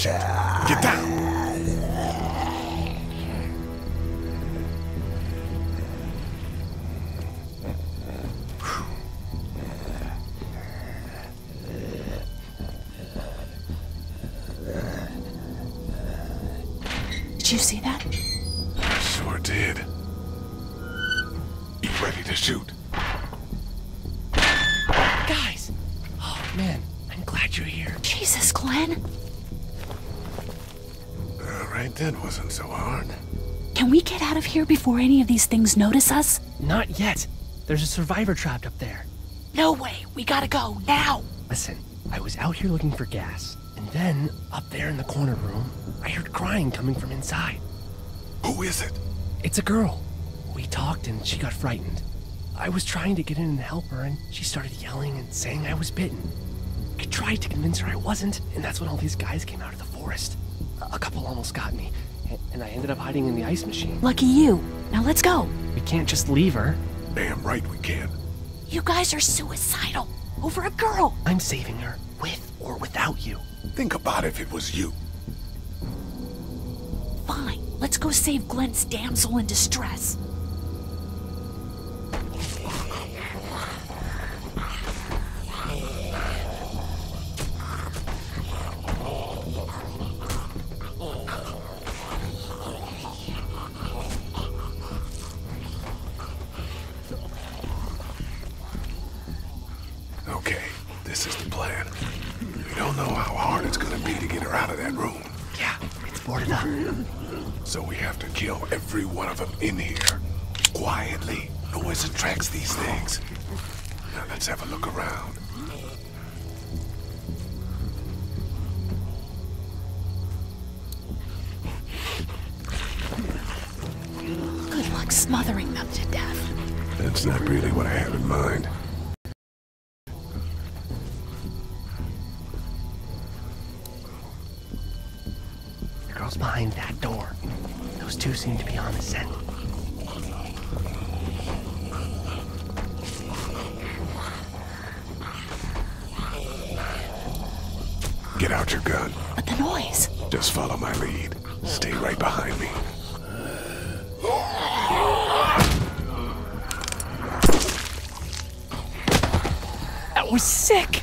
Get down! Did you see that? Sure did. Be ready to shoot. Guys! Oh, man. I'm glad you're here. Jesus, Glenn. Alright, that wasn't so hard. Can we get out of here before any of these things notice us? Not yet. There's a survivor trapped up there. No way. We gotta go, now. Listen, I was out here looking for gas, and then, up there in the corner room, I heard crying coming from inside. Who is it? It's a girl. We talked and she got frightened. I was trying to get in and help her, and she started yelling and saying I was bitten. I tried to convince her I wasn't, and that's when all these guys came out of the forest. A couple almost got me, and I ended up hiding in the ice machine. Lucky you. Now let's go. We can't just leave her. Damn right we can. You guys are suicidal. Over a girl. I'm saving her, with or without you. Think about if it was you. Fine. Let's go save Glenn's damsel in distress. Okay, this is the plan. We don't know how hard it's gonna be to get her out of that room. Yeah, it's boarded up. So we have to kill every one of them in here. Quietly. Noise attracts these things. Now let's have a look around. Good luck smothering them to death. That's not really what I have in mind. The girl's behind that door. Those two seem to be on the scent. Get out your gun. But the noise. Just follow my lead. Stay right behind me. That was sick!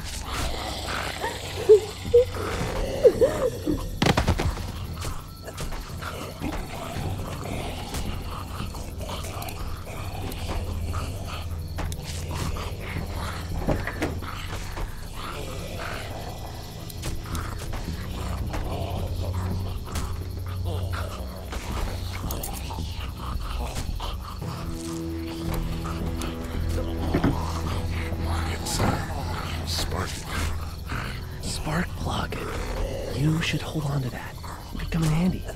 Spark plug. You should hold on to that. Could come in handy.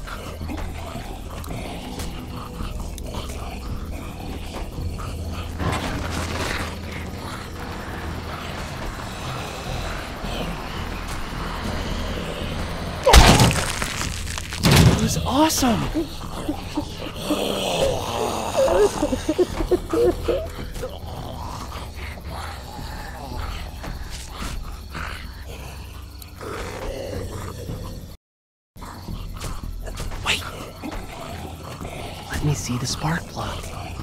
It was awesome! Wait! Let me see the spark plug.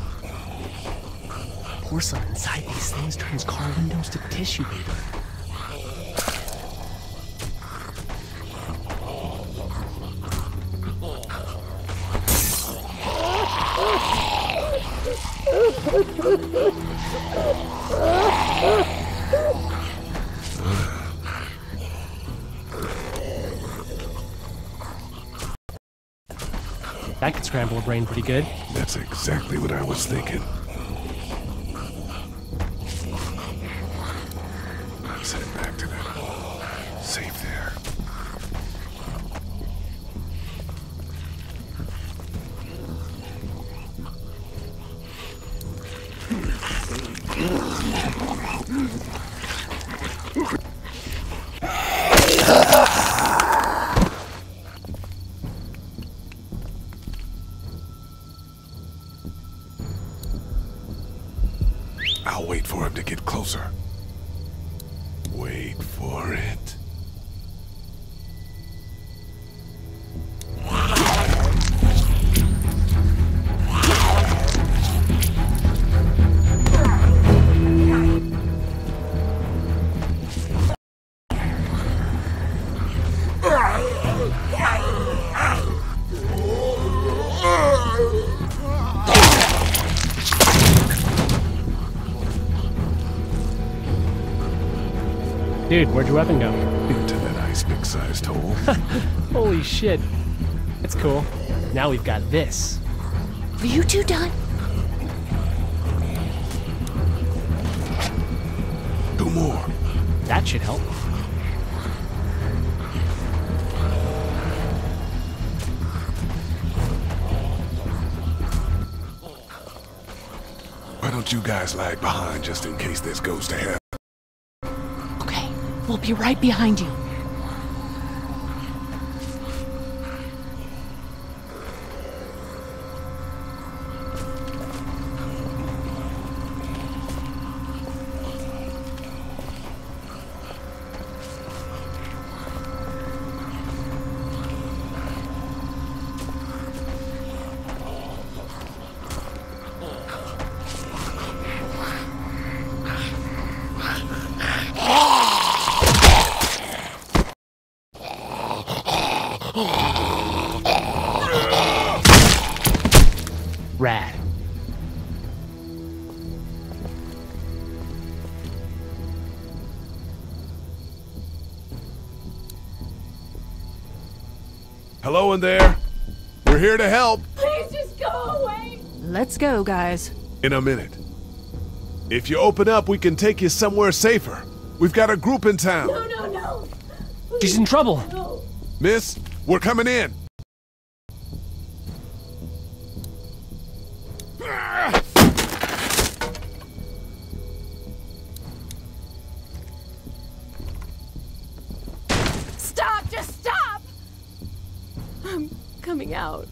Porcelain inside these things turns car windows to tissue paper. That could scramble a brain pretty good. That's exactly what I was thinking. Let's head back to that safe there. I'll wait for him to get closer. Wait for it. Dude, where'd your weapon go? Into that ice pick-sized hole. Holy shit. That's cool. Now we've got this. Are you two done? Two more. That should help. Why don't you guys lag behind just in case this goes to hell? Okay, we'll be right behind you. Rad. Hello in there. We're here to help. Please just go away. Let's go, guys. In a minute. If you open up, we can take you somewhere safer. We've got a group in town. No, no, no. She's in trouble. No. Miss, we're coming in. Stop, just stop. I'm coming out.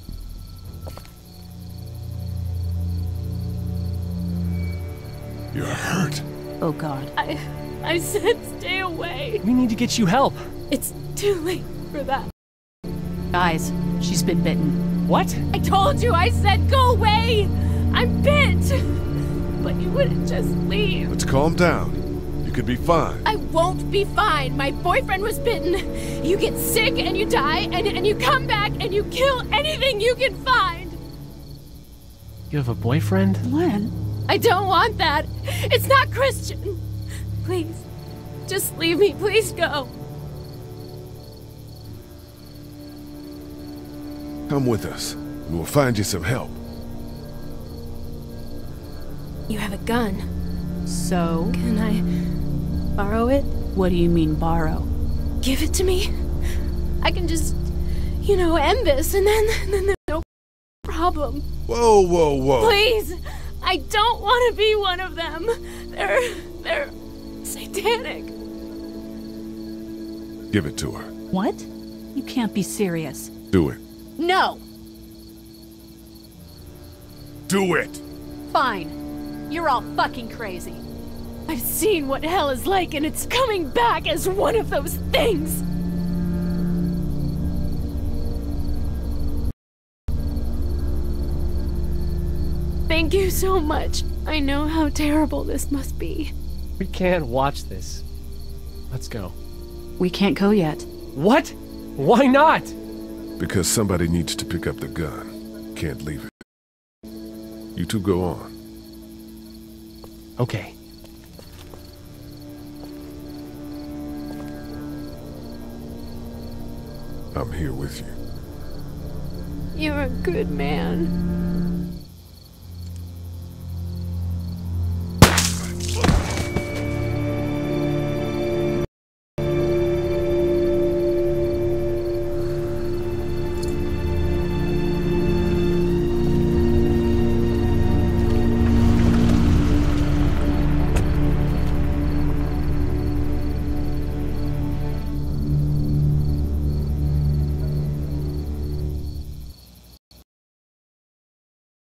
You're hurt. Oh, God. I said stay away. We need to get you help. It's too late for that. Guys, she's been bitten. What? I told you, I said go away. I'm bit. But you wouldn't just leave. Let's calm down. You could be fine. I won't be fine. My boyfriend was bitten. You get sick and you die, and you come back and you kill anything you can find. You have a boyfriend? Len? I don't want that. It's not Christian. Please, just leave me. Please go. Come with us, and we'll find you some help. You have a gun. So? Can I borrow it? What do you mean, borrow? Give it to me. I can just, end this, and then there's no problem. Whoa, whoa, whoa. Please, I don't want to be one of them. They're satanic. Give it to her. What? You can't be serious. Do it. No! Do it! Fine. You're all fucking crazy. I've seen what hell is like, and it's coming back as one of those things. Thank you so much. I know how terrible this must be. We can't watch this. Let's go. We can't go yet. What? Why not? Because somebody needs to pick up the gun. Can't leave it. You two go on. Okay. I'm here with you. You're a good man.